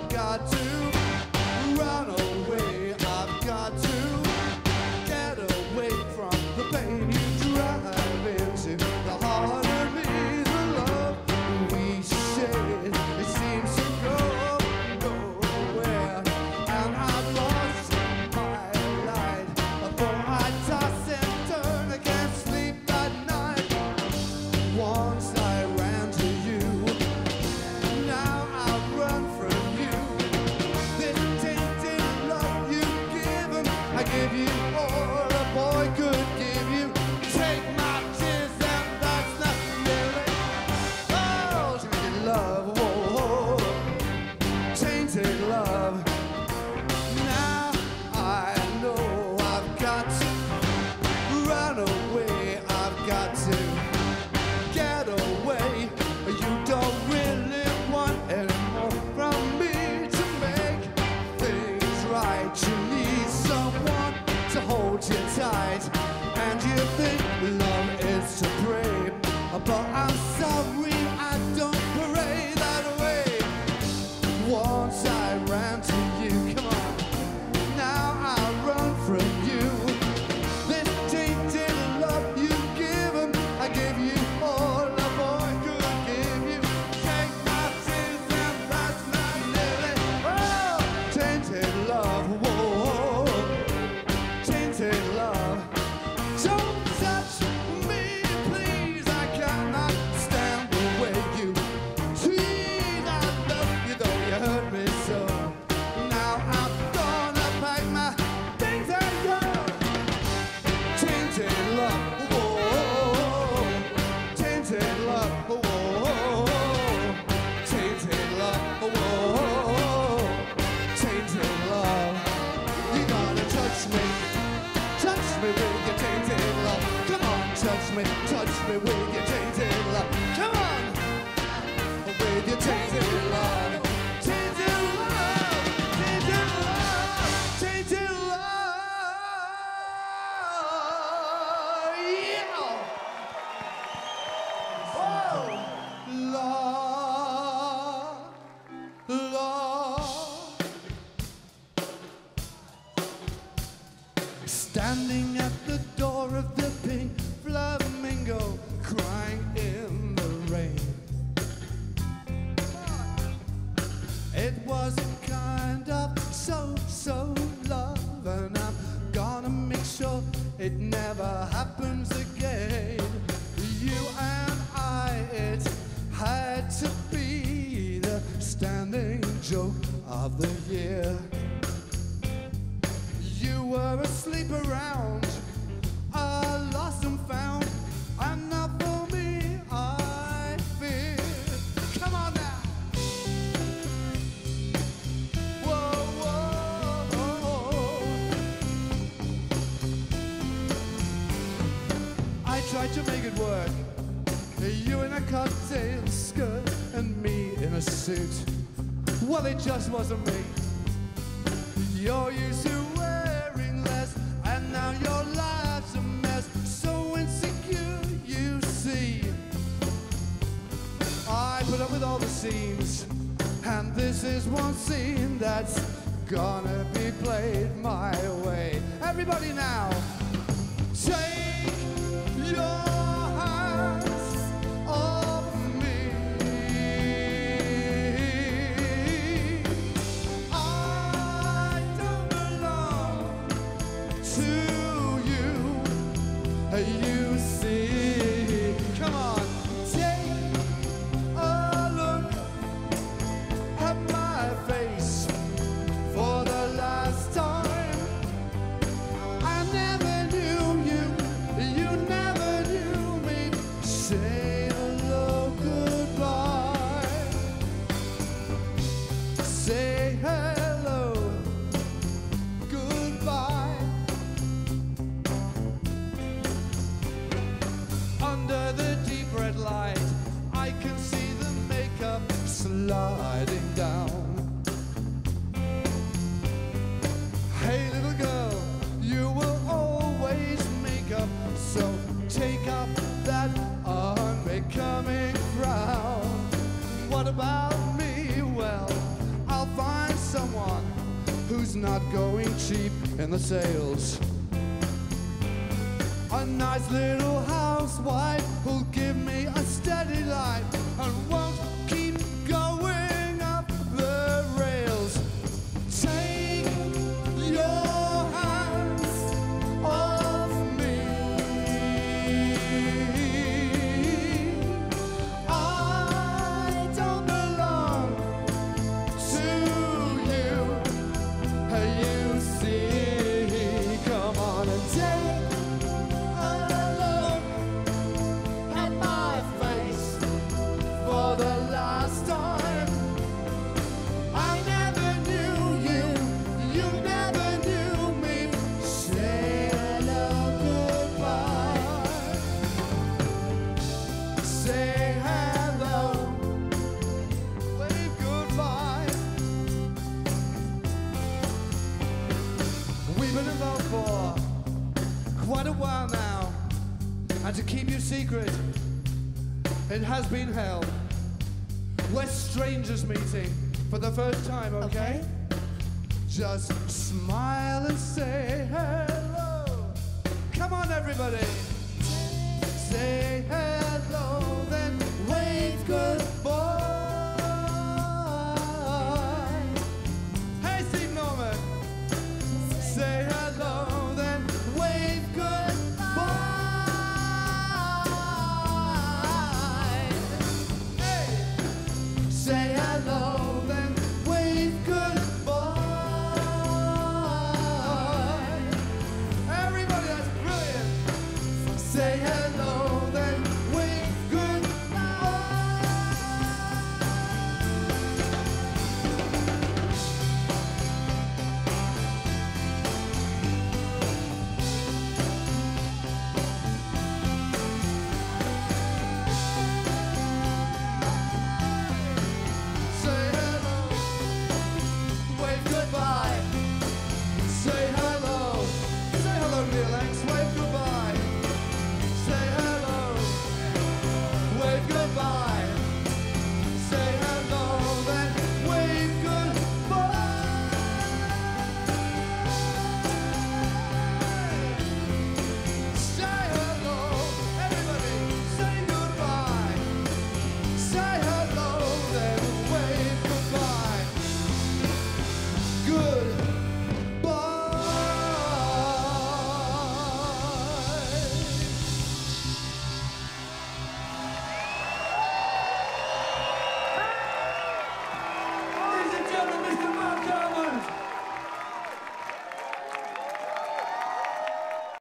I've got to run away. I've got to get away from the pain you drive into the heart of me. The love we shared, it seems to go nowhere, and I've lost my light. For I toss and turn, I can't sleep at night. Once I ran to you, now I run from you. This tainted love you've given, I give you all a boy could give you. Take my tears and that's not really. Oh, tainted love, whoa, tainted love. Now I know I've got to run away. I've got to get away. You don't really want anymore from me to make things right. You need someone to hold you tight, and you think love is to pray, but I'm sorry I don't pray that way. Once I ran to you, come on, now I run from you. This tainted love you've given, I give you all a boy could give you. Take my tears and that's not nearly. Oh, tainted love, whoa, tainted love. Don't touch me, please. I cannot stand the way you treat. I love you though you hurt me so. Now I'm gonna pack my things and go. Tainted love, whoa, tainted love, whoa, tainted love, whoa, tainted love. You gotta touch me with your tainted love. Come on, touch me with your tainted love. Come on, with your tainted love. Tainted love, tainted love, tainted love. Yeah. Oh, love, love. Standing at the door of the pink flamingo, crying in the rain. It was a kind of so love, and I'm gonna make sure it never happens again. You and I, it had to be the standing joke of the year. You were asleep around, lost and found, and not for me, I fear. Come on now. Whoa, whoa, whoa. I tried to make it work. You in a cocktail skirt and me in a suit. Well, it just wasn't me. You're used to wearing less, and now your life's a mess. So insecure, you see. I put up with all the scenes, and this is one scene that's gonna be played my way. Everybody now, take your hands off me. I don't belong to you. You see, come on, take a look at my face for the last time. I never knew you, you never knew me. Say hello, goodbye. Say hello, goodbye. Under the deep red light, I can see the makeup sliding down. Hey little girl, you will always make up, so take up that unbecoming frown. What about me? Well, I'll find who's not going cheap in the sales. A nice little housewife who'll give me a steady light and won't keep going up the rails. Take your hands off me. I don't belong to you. You see, come on and take a look at my face for the last time. I never knew you, you never knew me. Say hello, goodbye. Say hello, wave goodbye. We've been involved for quite a while now, and to keep you secret, it has been held. We're strangers meeting for the first time, okay? Just smile and say hello. Come on, everybody. Say hello, then wave goodbye.